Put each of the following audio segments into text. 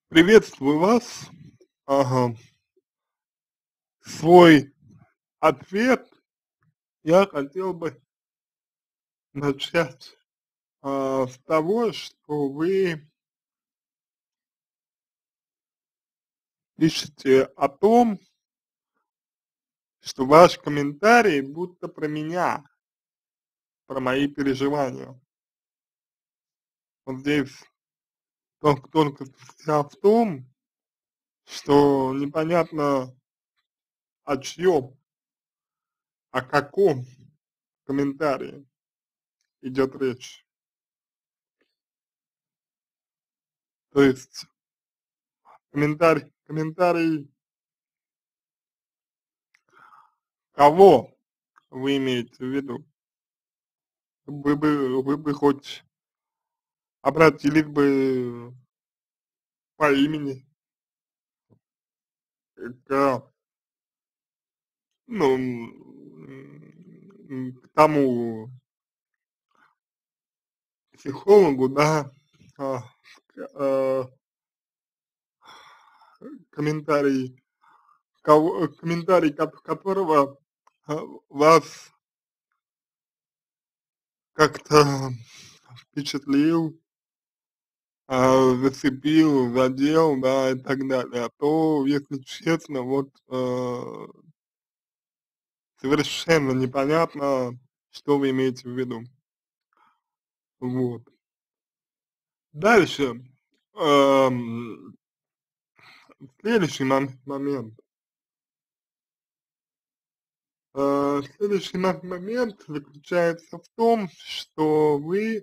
Приветствую вас. Ага. Свой ответ я хотел бы начать с того, что вы пишете о том, что ваш комментарий будто про меня, про мои переживания. Вот здесь только вся в том, что непонятно о чьем, о каком комментарии идет речь. То есть комментарий кого вы имеете в виду? Вы бы хоть обратились бы по имени к, ну, к тому психологу, да, а, к комментарий которого, вас как-то впечатлил, зацепил, задел, да, и так далее. А то, если честно, вот, совершенно непонятно, что вы имеете в виду. Вот. Дальше, ам, следующий момент. Следующий момент заключается в том, что вы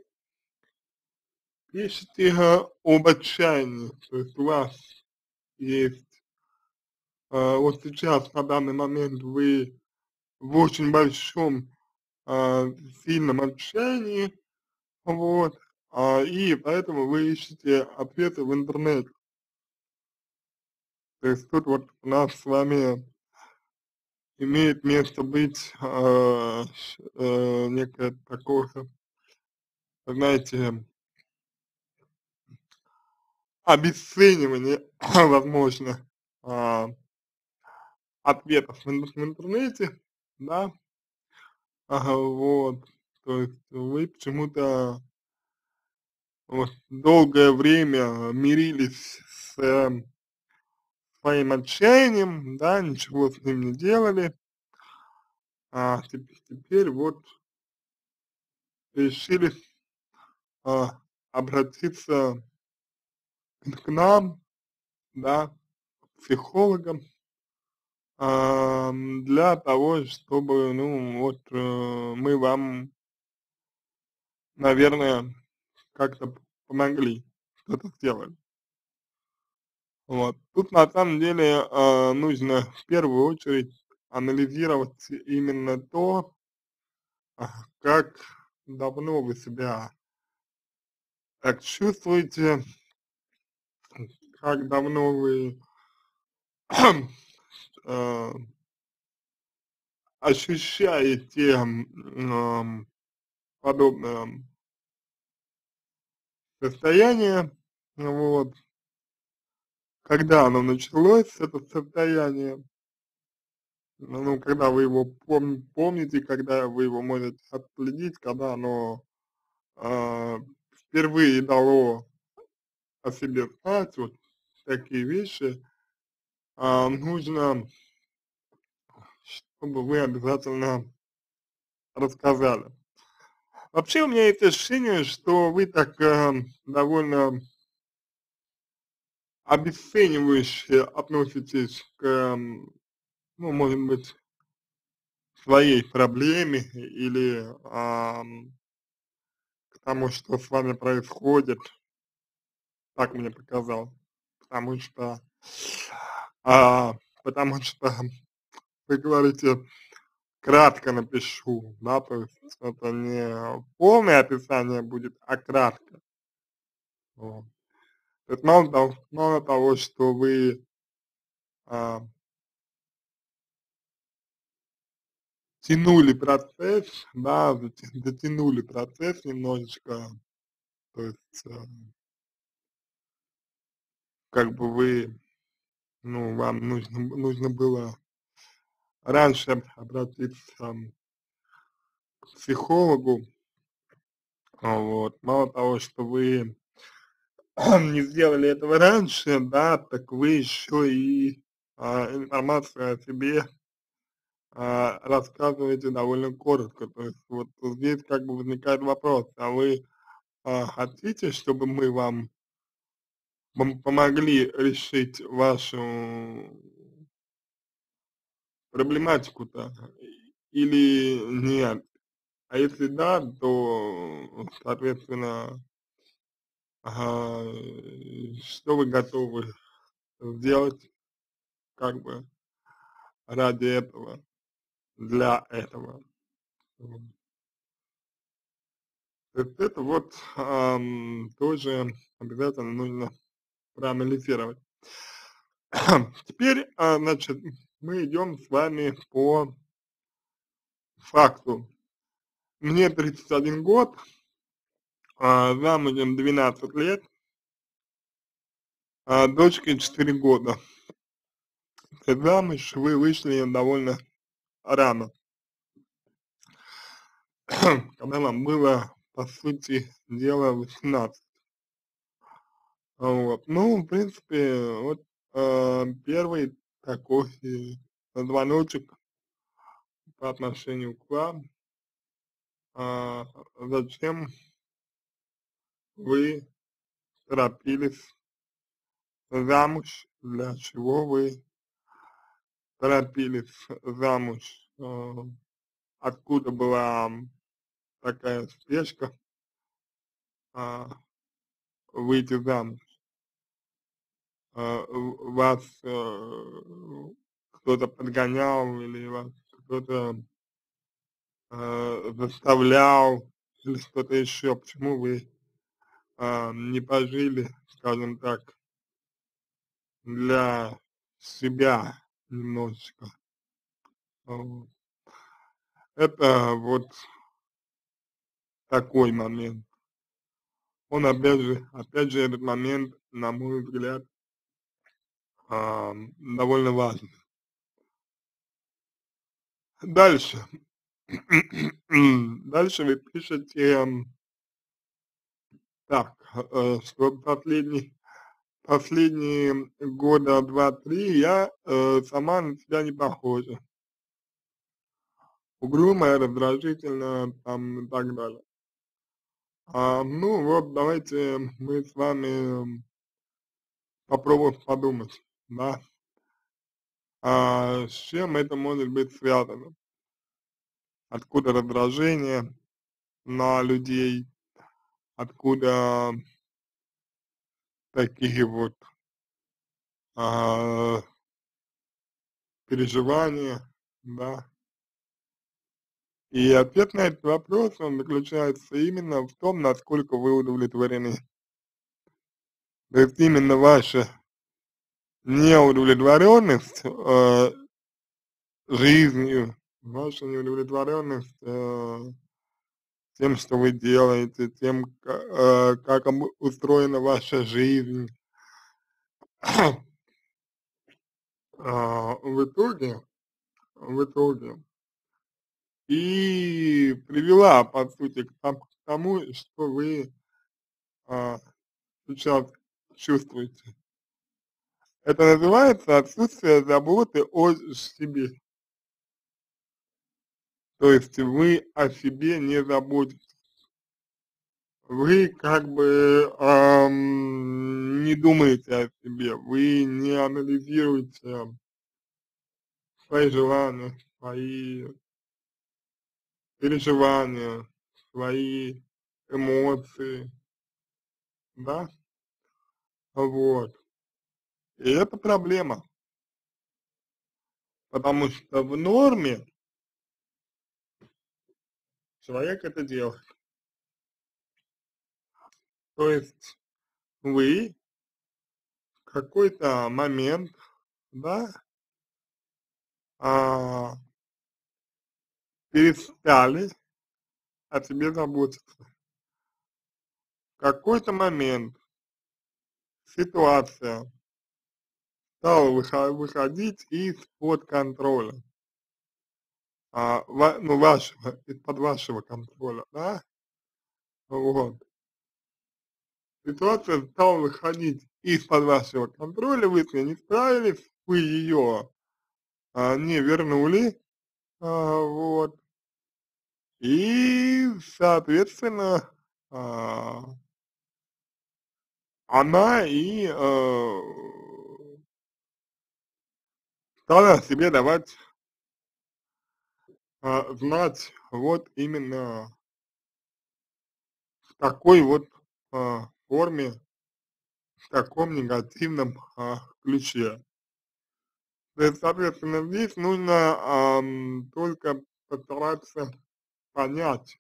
пишете об отчаянии. То есть у вас есть, вот сейчас, на данный момент, вы в очень большом, сильном отчаянии, вот, и поэтому вы ищете ответы в интернете. То есть тут вот у нас с вами имеет место быть, некое такое, знаете, обесценивание, возможно, а, ответов в интернете, да, ага, вот, то есть вы почему-то вот долгое время мирились с своим отчаянием, да, ничего с ним не делали, а теперь вот решили, обратиться к нам, да, психологом, для того, чтобы, ну, вот, мы вам, наверное, как-то помогли, что-то сделали. Вот. Тут на самом деле, нужно в первую очередь анализировать именно то, как давно вы себя так чувствуете, как давно вы э, ощущаете подобное состояние, вот, когда оно началось, это состояние, ну, когда вы его помните, когда вы его можете отследить, когда оно а, впервые дало о себе знать, вот такие вещи, нужно, чтобы вы обязательно рассказали. Вообще у меня есть ощущение, что вы так довольно обесценивающе относитесь к, ну, может быть, своей проблеме или к тому, что с вами происходит, так мне показалось. Потому что, а, потому что вы говорите, кратко напишу, да, то есть это не полное описание будет, а кратко. Вот. То есть мало того, что вы а, тянули процесс, да, затянули процесс немножечко, то есть как бы вы, ну, вам нужно было раньше обратиться к психологу. Вот. Мало того, что вы не сделали этого раньше, да, так вы еще и информацию о себе рассказываете довольно коротко. То есть вот здесь как бы возникает вопрос, а вы хотите, чтобы мы вам помогли решить вашу проблематику-то или нет? А если да, то, соответственно, что вы готовы сделать как бы ради этого, для этого? Вот. То есть это вот тоже обязательно нужно проанализировать. Теперь, значит, мы идем с вами по факту. Мне 31 год, замужем 12 лет, дочке 4 года. Замуж вы вышли довольно рано, когда вам было, по сути дела, 18. Вот. Ну, в принципе, вот первый такой звоночек по отношению к вам, зачем вы торопились замуж, для чего вы торопились замуж, откуда была такая спешка а, выйти замуж. Вас кто-то подгонял или вас кто-то заставлял или что-то еще, почему вы не пожили, скажем так, для себя немножечко. Вот. Это вот такой момент. Он опять же, этот момент, на мой взгляд, довольно важен. Дальше. Дальше вы пишете, так, что последние года два-три я сама на себя не похожа. Угрюмая, раздражительная, там и так далее. Ну вот, давайте мы с вами попробуем подумать, да, с чем это может быть связано. Откуда раздражение на людей, откуда такие вот а, переживания, да. И ответ на этот вопрос, он заключается именно в том, насколько вы удовлетворены. То есть именно ваша неудовлетворенность жизнью, ваша неудовлетворенность тем, что вы делаете, тем, как устроена ваша жизнь, в итоге и привела, по сути, к тому, что вы а, сейчас чувствуете. Это называется отсутствие заботы о себе. То есть вы о себе не заботитесь. Вы как бы не думаете о себе, вы не анализируете свои желания, свои переживания, свои эмоции, да, вот. И это проблема, потому что в норме человек это делает. То есть вы в какой-то момент, да, а, перестали о себе заботиться. В какой-то момент ситуация стало выходить из-под контроля, ну, вашего, из-под вашего контроля, да, вот. Ситуация стала выходить из-под вашего контроля, вы с ней не справились, вы ее не вернули, вот, и, соответственно, а, она и стала себе давать знать вот именно в такой вот форме, в таком негативном ключе. То есть, соответственно, здесь нужно только постараться понять,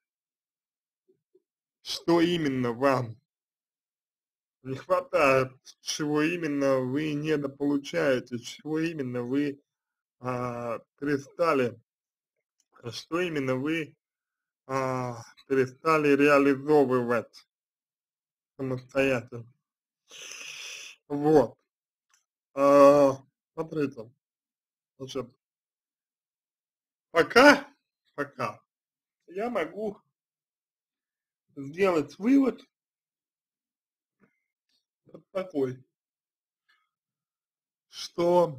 что именно вам не хватает, чего именно вы недополучаете, чего именно вы перестали, что именно вы перестали реализовывать самостоятельно. Вот. Смотрите, значит, пока, пока я могу сделать вывод вот такой, что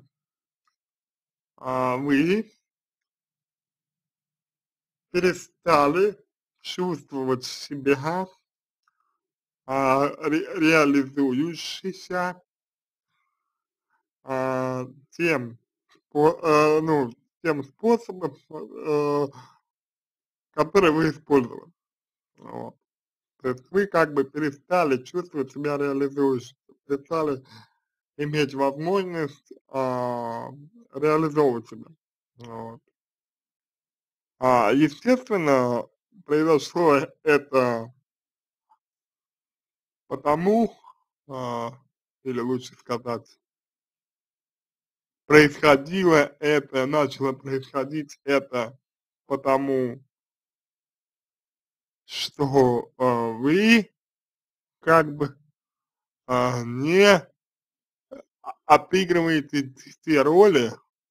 вы перестали чувствовать себя реализующейся тем, ну, тем способом, который вы использовали. Вот. То есть вы как бы перестали чувствовать себя реализующим, перестали иметь возможность реализовывать себя. Вот. Естественно, произошло это потому, а, или лучше сказать, происходило это, начало происходить это потому, что вы как бы не отыгрываете те роли,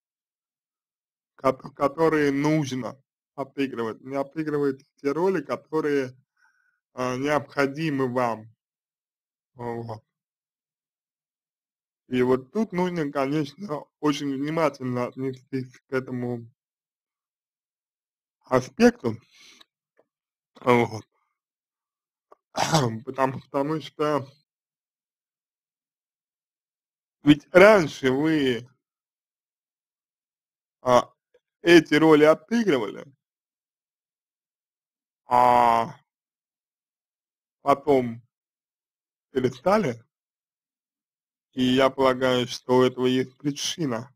которые нужно отыгрывать, не отыгрываете те роли, которые необходимы вам. Вот. И вот тут нужно, конечно, очень внимательно отнестись к этому аспекту, вот, потому что ведь раньше вы а, эти роли отыгрывали, а потом перестали, и я полагаю, что у этого есть причина.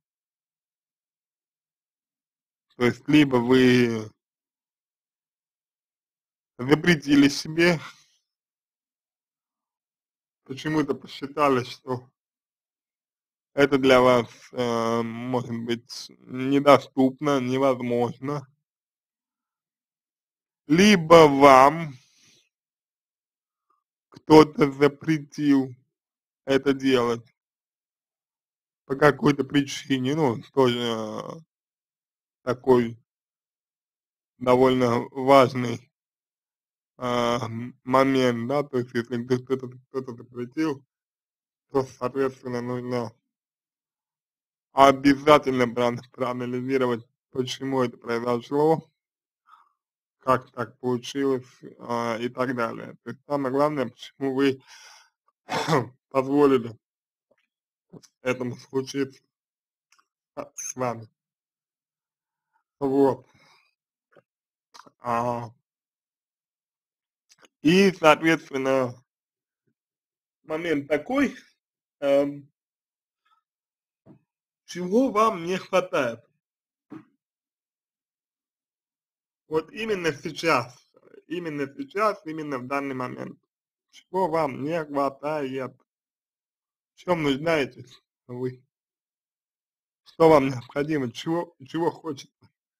То есть либо вы запретили себе, почему-то посчитали, что это для вас может быть недоступно, невозможно, либо вам кто-то запретил это делать по какой-то причине, ну, тоже такой довольно важный момент, да, то есть если кто-то запретил, то, соответственно, нужно обязательно проанализировать, почему это произошло, как так получилось и так далее. То есть самое главное, почему вы позволили этому случиться с вами. Вот. А, и, соответственно, момент такой, эм, чего вам не хватает. Вот именно сейчас, именно в данный момент. Чего вам не хватает? В чем нуждаетесь вы? Что вам необходимо? Чего хочется?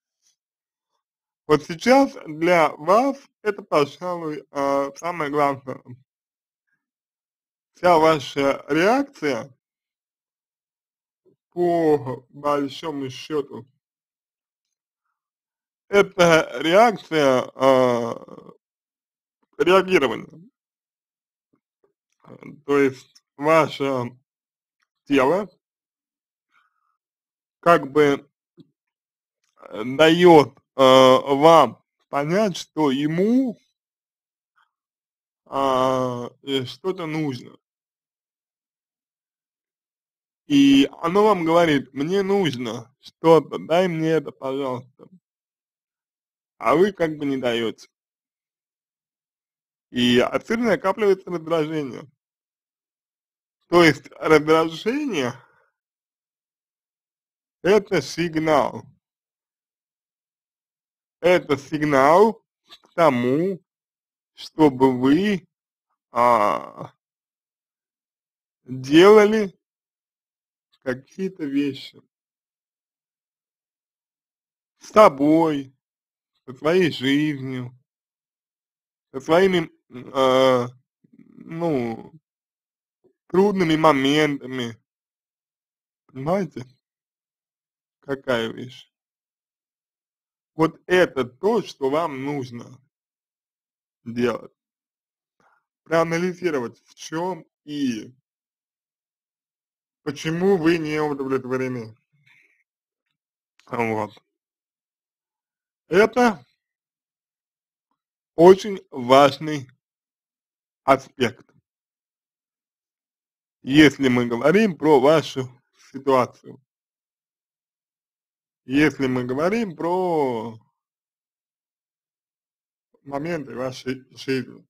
Вот сейчас для вас это, пожалуй, самое главное. Вся ваша реакция по большому счету это реакция, реагирование. То есть ваше тело как бы дает вам понять, что ему что-то нужно. И оно вам говорит: мне нужно что-то, дай мне это, пожалуйста. А вы как бы не даете. И отсюда накапливается раздражение. То есть раздражение — это сигнал. Это сигнал к тому, чтобы вы а, делали какие-то вещи с собой, со своей жизнью, со своими, ну, трудными моментами. Понимаете, какая вещь? Вот это то, что вам нужно делать. Проанализировать, в чем и почему вы не удовлетворены. Вот. Это очень важный аспект, если мы говорим про вашу ситуацию, если мы говорим про моменты вашей жизни.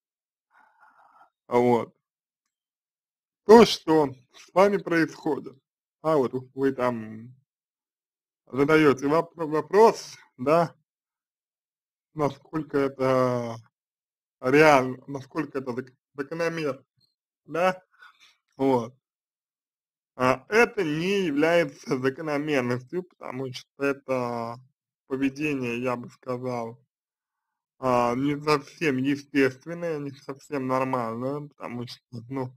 Вот. То, что с вами происходит, вот вы там задаете вопрос, да, насколько это реально, насколько это закономерно, да, вот. Это не является закономерностью, потому что это поведение, я бы сказал, не совсем естественное, не совсем нормальное, потому что, ну,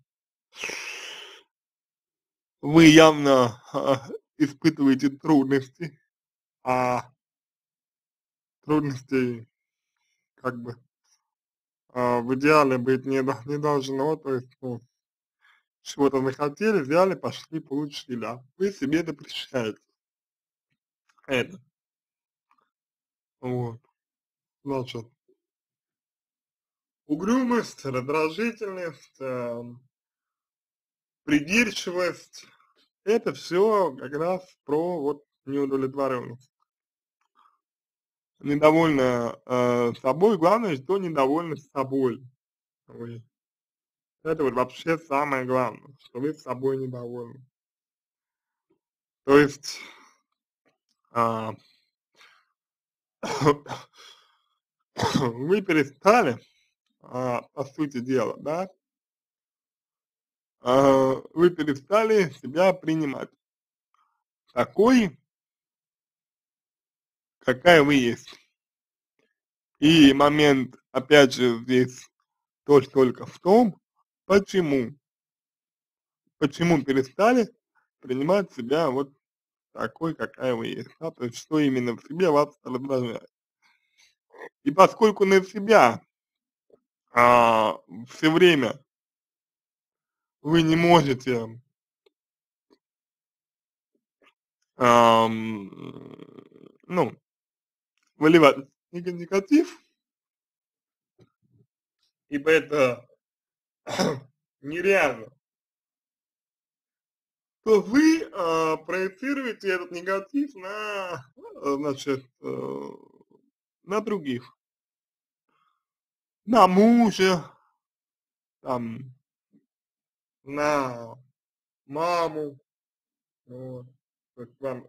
вы явно испытываете трудности, а трудностей как бы в идеале быть не должно, то есть, ну, чего-то захотели, взяли, пошли, получили, а вы себе запрещаете это. Вот. Значит, угрюмость, раздражительность, придирчивость — это все как раз про вот неудовлетворенность. Недовольна собой, главное, что недовольны собой вы. Это вот вообще самое главное, что вы с собой недовольны. То есть, а, вы перестали, по сути дела, да, вы перестали себя принимать такой, какая вы есть. И момент, опять же, здесь только в том, почему, почему перестали принимать себя вот такой, какая вы есть, да, то есть что именно в себе вас раздражает. И поскольку на себя все время вы не можете ну, выливать негатив, ибо это нереально, то вы проецируете этот негатив на, значит, на других, на мужа, там, на маму, вот. То есть вам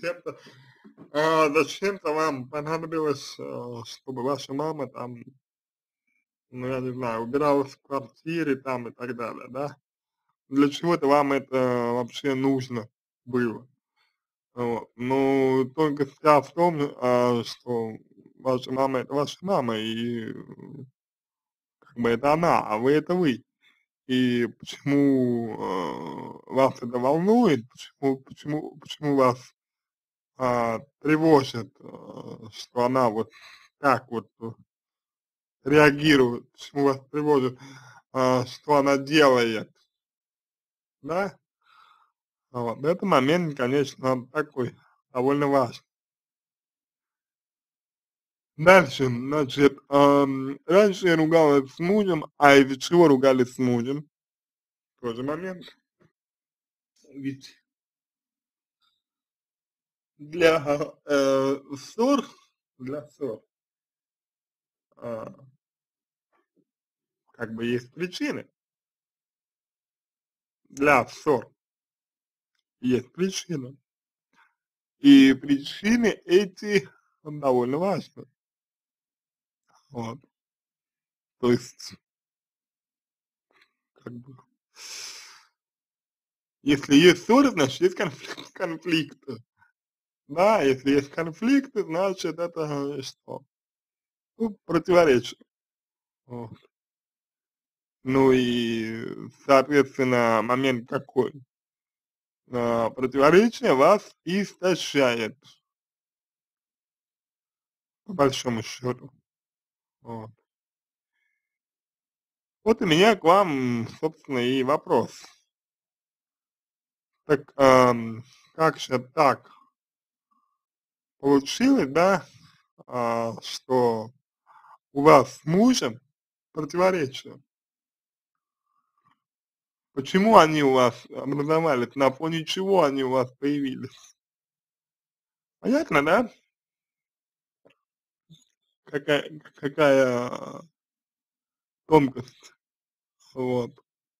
зачем-то вам понадобилось, чтобы ваша мама там, ну, я не знаю, убиралась в квартире там и так далее, да? Для чего-то вам это вообще нужно было. Вот. Но только вся в том, что ваша мама — это ваша мама, и как бы это она, а вы — это вы. и почему, вас это волнует, почему вас, тревожит, что она вот так вот реагирует, почему вас тревожит, что она делает, да? Вот. Это момент, конечно, такой довольно важный. Дальше, значит, раньше я ругалась с мужем, а из-за чего ругались с мужем? Тоже момент. Ведь для ссор, для ссор, а, как бы есть причины. Для ссор есть причины. И причины эти довольно важны. Вот. То есть, как бы, если есть ссоры, значит есть конфликты. Да, если есть конфликты, значит это что? Ну, противоречие. Вот. Ну и, соответственно, момент какой? Противоречие вас истощает, по большому счету. Вот. Вот у меня к вам, собственно, и вопрос. Так, как же так получилось, да, что у вас с мужем противоречия? Почему они у вас образовались? На фоне чего они у вас появились? Понятно, да? Какая тонкость. Вот.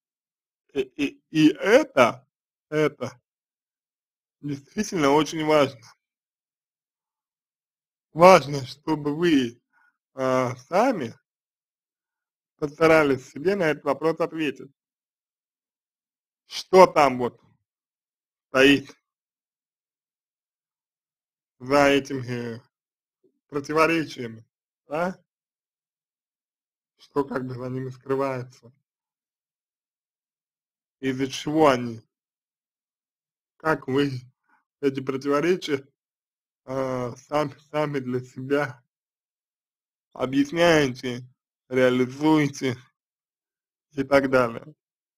И это действительно очень важно. Важно, чтобы вы сами постарались себе на этот вопрос ответить. Что там вот стоит за этими противоречиями, да? Что как бы за ними скрывается? Из-за чего они? Как вы эти противоречия сами для себя объясняете, реализуете и так далее.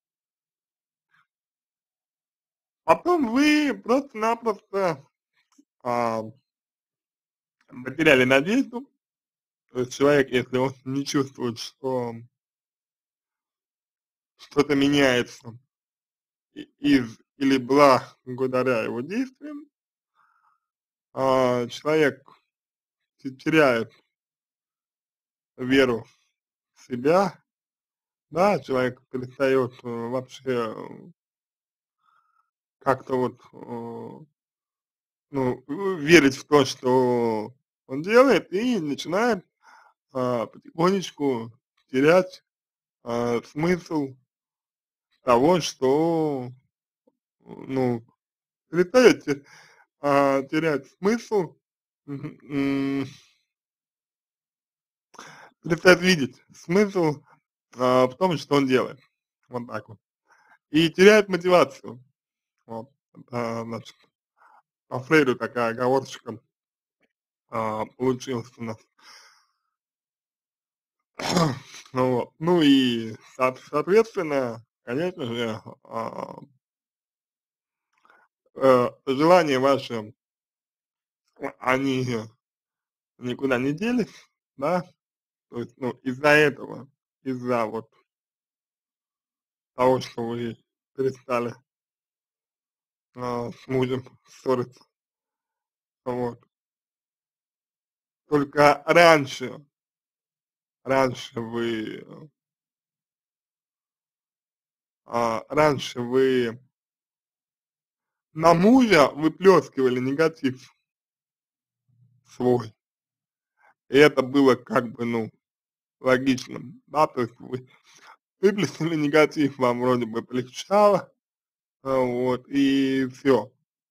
Потом вы просто-напросто а, потеряли надежду, то есть человек, если он не чувствует, что что-то меняется из или благодаря его действиям, человек теряет веру в себя, да, человек перестает вообще как-то вот, ну, верить в то, что он делает, и начинает потихонечку терять смысл того, что, ну, перестает терять смысл, м, м, перестает видеть смысл в том, что он делает. Вот так вот. И теряет мотивацию. Вот. Значит, по Фрейду такая оговорочка получилась у нас. Ну вот. Ну и, соответственно, конечно же, желания ваши, они никуда не делись, да, то есть, ну, из-за этого, из-за вот того, что вы перестали с мужем ссориться, вот. Только раньше вы на мужа выплескивали негатив свой, и это было как бы, ну, логичным, да, то есть вы выплеснули негатив, вам вроде бы полегчало, вот, и все.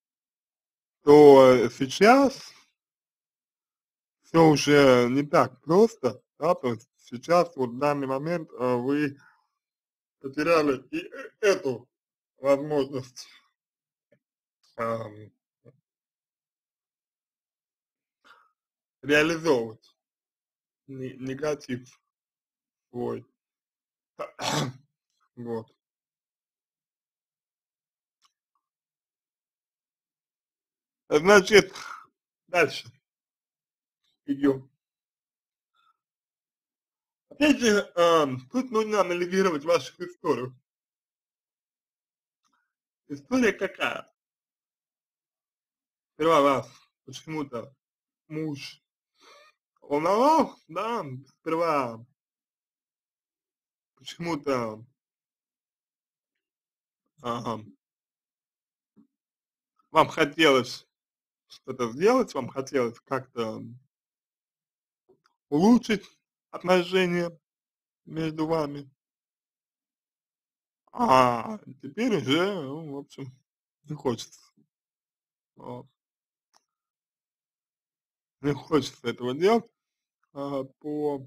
То сейчас все уже не так просто, да, то есть сейчас вот в данный момент вы потеряли и эту возможность, ам, реализовывать негатив свой. Вот. Значит, дальше идем. Опять же, тут нужно анализировать вашу историю. История какая? Сперва вас почему-то муж волновал, да, сперва почему-то, ага, вам хотелось что-то сделать, вам хотелось как-то улучшить отношения между вами, а теперь уже, ну, в общем, не хочется, вот, не хочется этого делать, по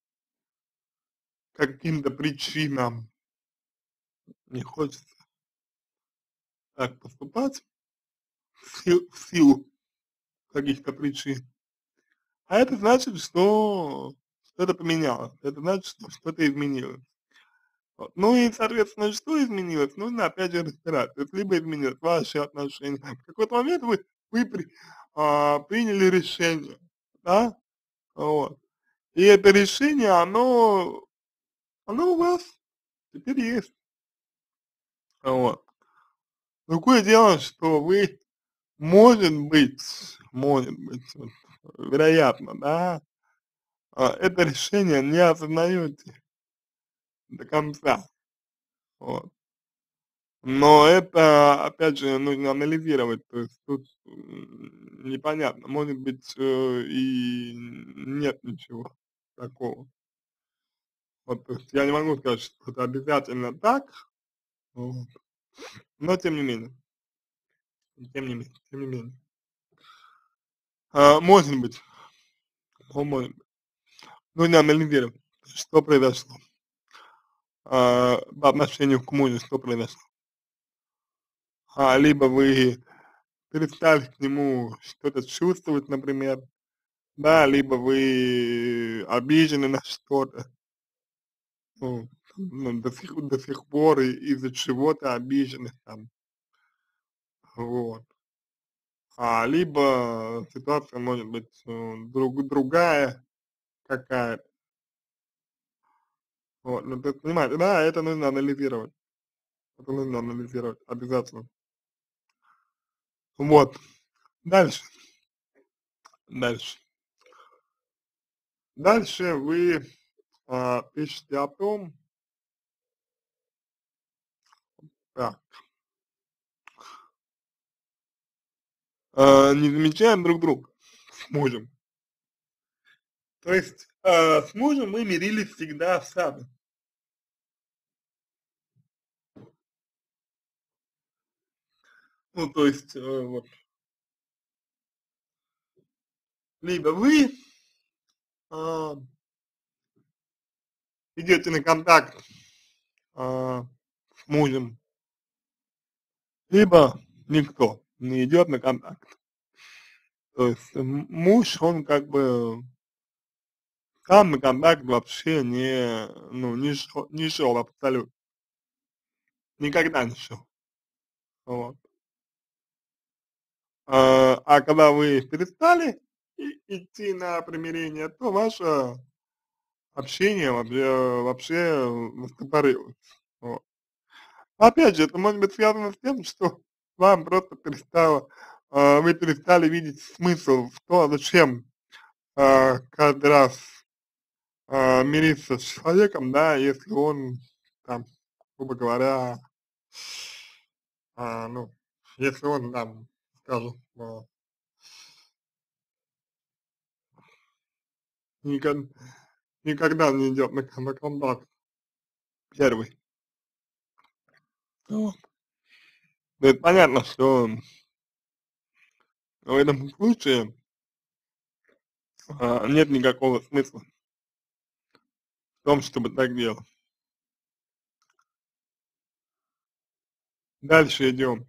каким-то причинам, не хочется так поступать в силу каких-то причин. А это значит, что что-то поменялось, это значит, что что-то изменилось. Вот. Ну и, соответственно, что изменилось, нужно опять же разбирать. То есть либо изменилось ваши отношения. В какой-то момент вы приняли решение, да, вот. И это решение, оно у вас теперь есть. Вот. Другое дело, что вы, может быть, вот, вероятно, да, это решение не осознаете до конца. Вот. Но это, опять же, нужно анализировать, то есть тут непонятно, может быть, и нет ничего такого. Вот, то есть я не могу сказать, что это обязательно так, вот, но тем не менее, может быть, может быть, нужно анализировать, что произошло, по отношению к мужу, что произошло. Либо вы перестали к нему что-то чувствовать, например, да, либо вы обижены на что-то, до сих пор из-за чего-то обижены там, вот. Либо ситуация может быть другая какая-то, вот. Ну, то есть, понимаете, да, это нужно анализировать обязательно. Вот, дальше, дальше. Дальше вы пишете о том, так, не замечаем друг друга с мужем. То есть, с мужем мы мирились всегда сами. Ну, то есть, вот, либо вы, а, идете на контакт, с мужем, либо никто не идет на контакт. То есть, муж, он как бы сам на контакт вообще не шел абсолютно, никогда не шел. Вот. Когда вы перестали идти на примирение, то ваше общение вообще застопорилось. Вот. Опять же, это может быть связано с тем, что вам просто вы перестали видеть смысл в том, зачем каждый раз мириться с человеком, да, если он там, грубо говоря, ну, если он там, скажем, никогда, никогда не идет на контакт первый. Вот. То есть понятно, что в этом случае нет никакого смысла в том, чтобы так делать. Дальше идем.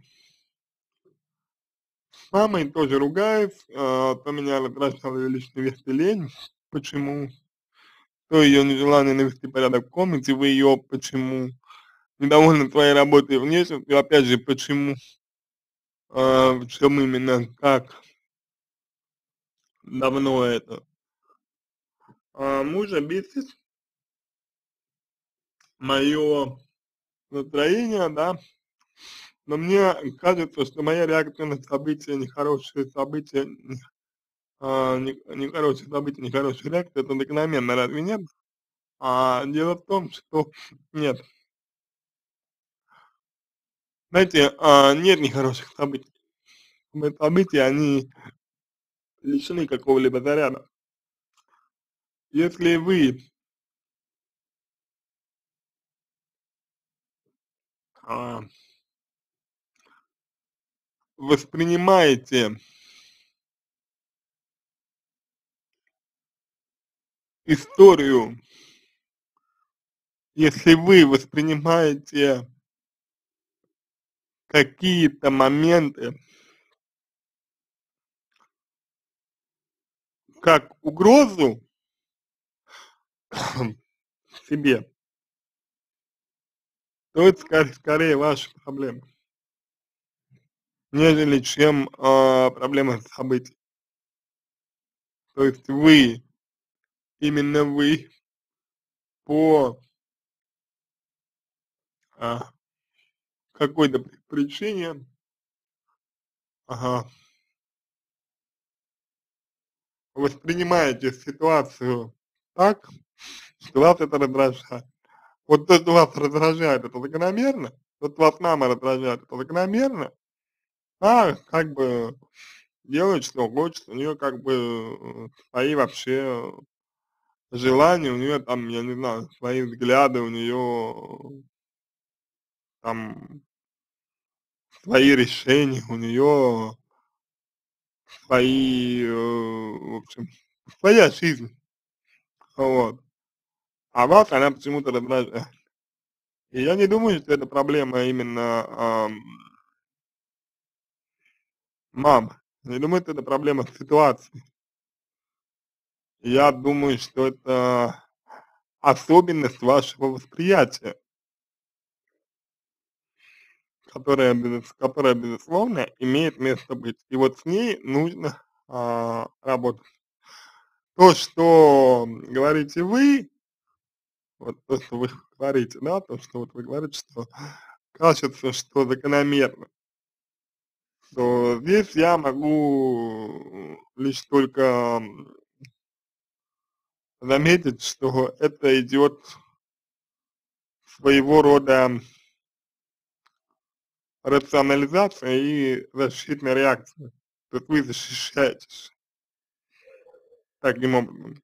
С мамой тоже ругаюсь, то меня раздражал её личный вес и лень. Почему? То ее нежелание навести порядок в комнате, вы ее почему? Недовольна твоей работой и внешностью, опять же, почему? В чем именно, как, давно это? Мужа бесит мое настроение, да, но мне кажется, что моя реакция на события, нехорошие события, нехорошие события, нехорошая реакция, это закономерно, разве нет? Дело в том, что нет, знаете, нет нехороших событий. События, они лишены какого-либо заряда. Если вы а, воспринимаете историю, если вы воспринимаете какие-то моменты как угрозу себе, то это скорее ваши проблемы, нежели чем проблема событий. То есть вы, именно вы по а, какой-то причине, ага, воспринимаете ситуацию так, что вас это раздражает. Вот то, что вас раздражает, это закономерно, то, что вас мама раздражает, это закономерно, как бы делает, что хочет, у нее как бы свои вообще желания, у нее там, я не знаю, свои взгляды, у нее там свои решения, у нее свои, в общем, своя жизнь, вот. А вас она почему-то раздражает. И я не думаю, что это проблема именно мамы. Не думаю, что это проблема ситуации. Я думаю, что это особенность вашего восприятия, которая, безусловно, имеет место быть. И вот с ней нужно работать. То, что говорите вы, вот то, что вы говорите, да, то, что вот вы говорите, что кажется, что закономерно, то здесь я могу лишь только заметить, что это идет своего рода рационализация и защитная реакция. То есть вы защищаетесь таким образом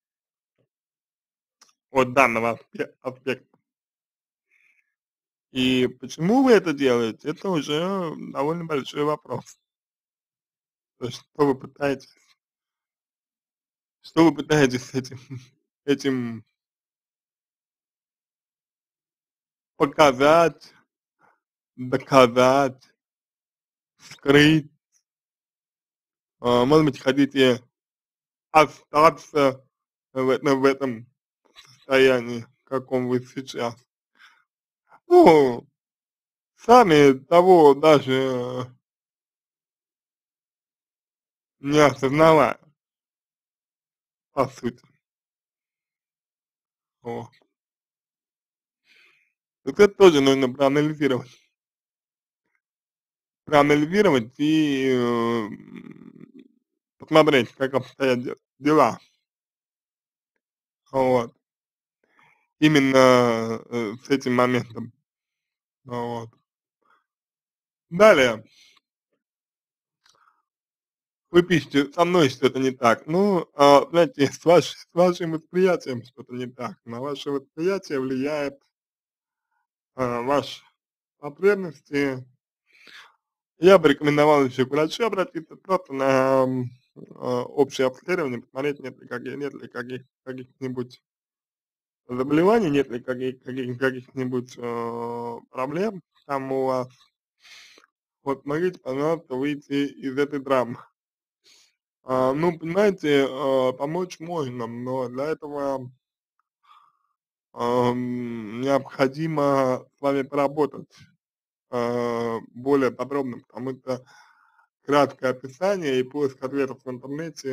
от данного аспекта. И почему вы это делаете, это уже довольно большой вопрос. То есть что вы пытаетесь этим показать, доказать, скрыть, может быть, хотите остаться в этом состоянии, в каком вы сейчас. Ну, сами того даже не осознавая, по сути. Вот. Так это тоже нужно проанализировать и посмотреть, как обстоят дела. Вот. Именно с этим моментом. Вот. Далее, вы пишете, со мной что-то не так. Ну, знаете, с вашим восприятием что-то не так. На ваше восприятие влияет ваши потребности. Я бы рекомендовал еще к врачу обратиться просто на общее обследование, посмотреть, нет ли каких-нибудь заболеваний, нет ли каких-нибудь проблем там у вас. Вот помогите, пожалуйста, выйти из этой драмы. Ну, понимаете, помочь можно, но для этого необходимо с вами поработать более подробно, потому что краткое описание и поиск ответов в интернете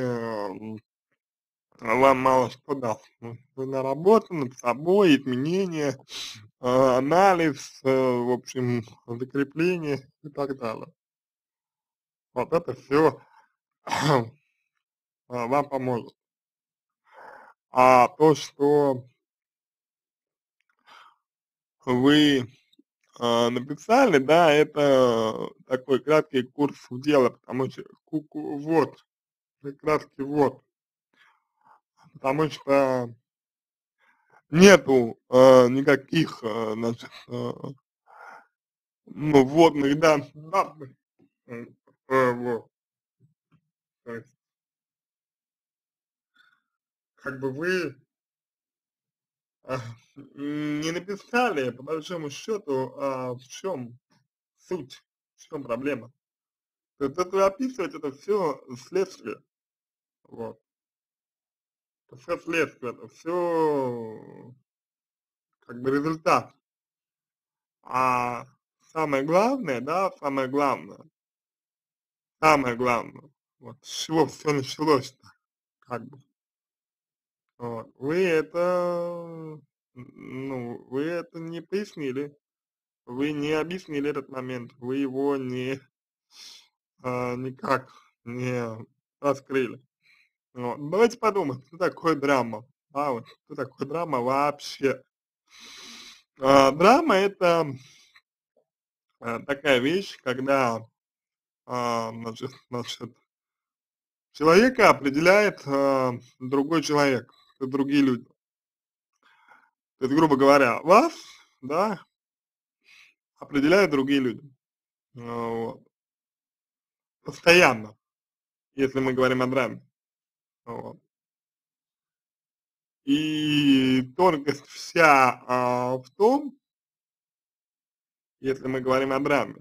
вам мало что даст. Нужна работа над собой, изменения, анализ, в общем, закрепление и так далее. Вот это все вам поможет. А то, что вы написали, да, это такой краткий курс в дело, потому что вот, краткий вот, потому что нету никаких, значит, ну, вводных данных, вот, то есть, как бы вы а, не написали, по большому счету, в чем суть, в чем проблема. То есть это вы описываете, это все следствие, вот, это все следствие, это все как бы результат. А самое главное, вот с чего все началось-то, как бы, вот, вы это не пояснили, вы не объяснили этот момент, вы его никак не раскрыли. Вот. Давайте подумаем, что такое драма, вот, что такое драма вообще. Драма это такая вещь, когда, значит, человека определяет другой человек, другие люди. То есть, грубо говоря, вас, да, определяют другие люди. Вот. Постоянно, если мы говорим о драме. Вот. И тонкость вся в том, если мы говорим о драме,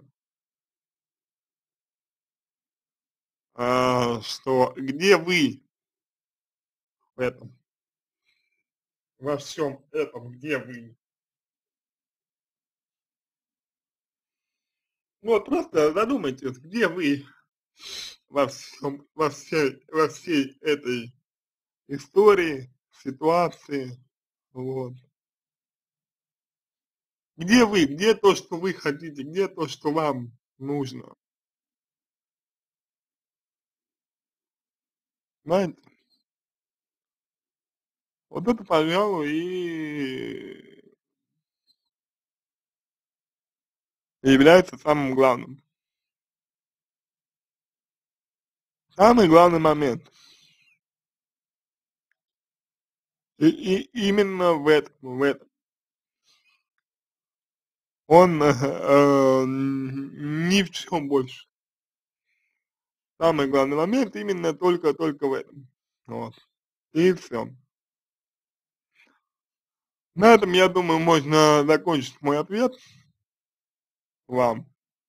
что где вы в этом, во всем этом, где вы. Ну вот просто задумайтесь, где вы во всей этой истории, ситуации, вот. Где вы, где то, что вы хотите, где то, что вам нужно, знаете? Вот это, пожалуй, и является самым главным. Самый главный момент. И именно в этом. Он ни в чем больше. Самый главный момент именно только в этом. Вот. И все. На этом, я думаю, можно закончить мой ответ вам.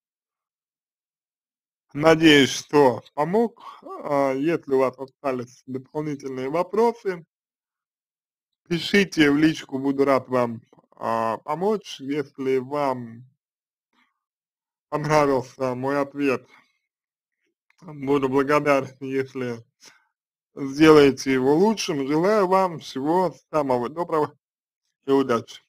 Надеюсь, что помог. Если у вас остались дополнительные вопросы, пишите в личку, буду рад вам помочь. Если вам понравился мой ответ, буду благодарен, если сделаете его лучшим. Желаю вам всего самого доброго и удачи.